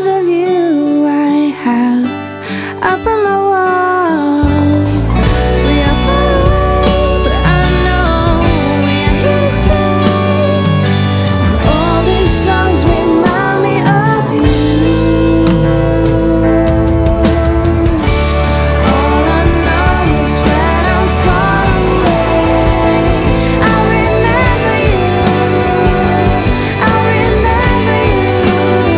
of you I have up on my wall. We are far away, but I know we are here to stay. And all these songs remind me of you. All I know is when I'm far away, I remember you. I remember you.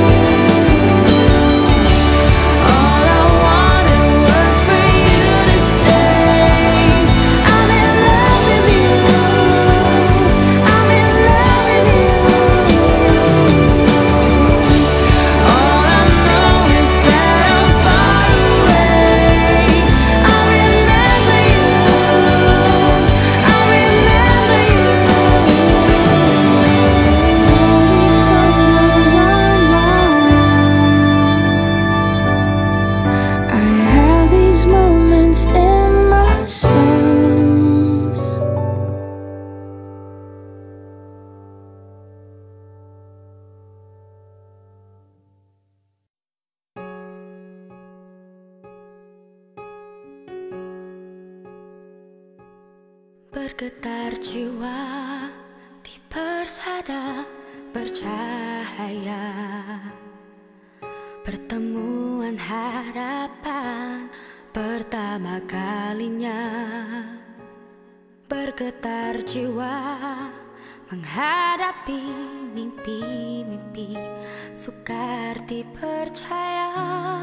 All I wanted was for you to stay. I'm in love with you. I'm in love with you. All I know is that I'm far away. I remember you. I remember you. All these photos on my wall. I have these moments in my songs. Bergetar jiwa di persada bercahaya, pertemuan harapan pertama kalinya. Bergetar jiwa menghadapi mimpi-mimpi, sukar dipercaya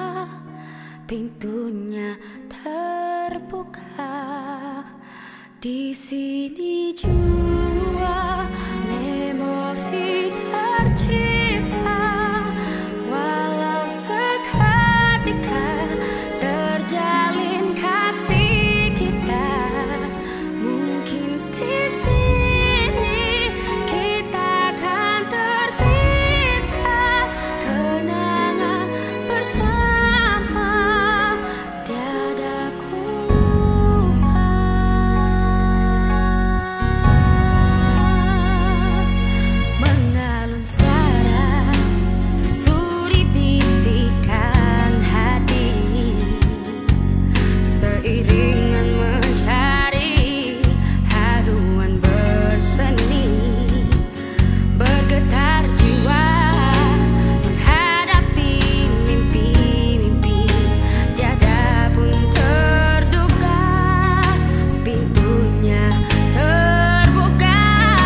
pintunya terbuka. Di sini jua memori tercipta, walau seketika terjalin kasih kita. Mungkin di sini kita akan terpisah, kenangan bersama tiada ku lupa. Mengalun suara susuri bisikan hati, seiringan mencari haruan berseni. Bergetar jiwa menghadapi mimpi-mimpi, tiada pun terduga pintunya terbuka.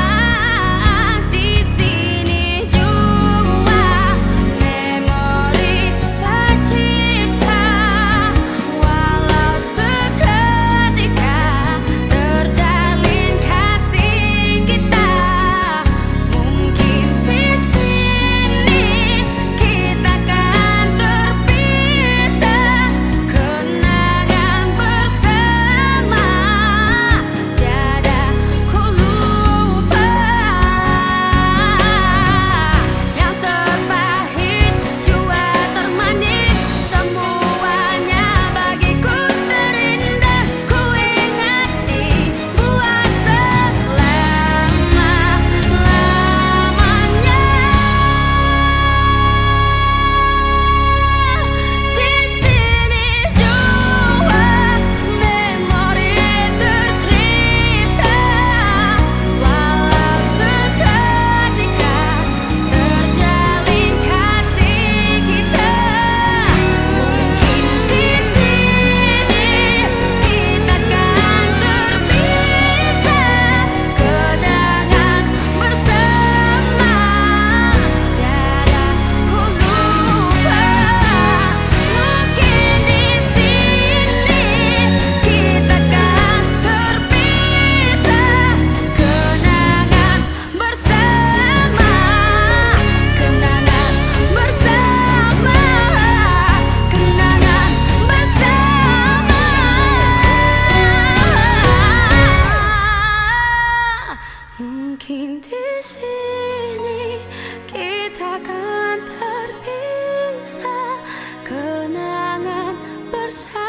Di sini jua memori tercipta, walau seketika terjalin kasih kita. Mungkin di sini kita akan terpisah, kenangan bersama tiada ku lupa. Yang terpahit jua termanis, semuanya bagiku terindah. Ku ingati buat selama-lamanya. Di sini jua memori tercipta, walau seketika terjalin kasih kita. Mungkin di sini kita akan terpisah, kenangan bersama tiada ku lupa. Mungkin di sini kita akan terpisah, kenangan bersama, kenangan bersama, kenangan bersama. Mungkin di sini kita akan terpisah, kenangan bersama.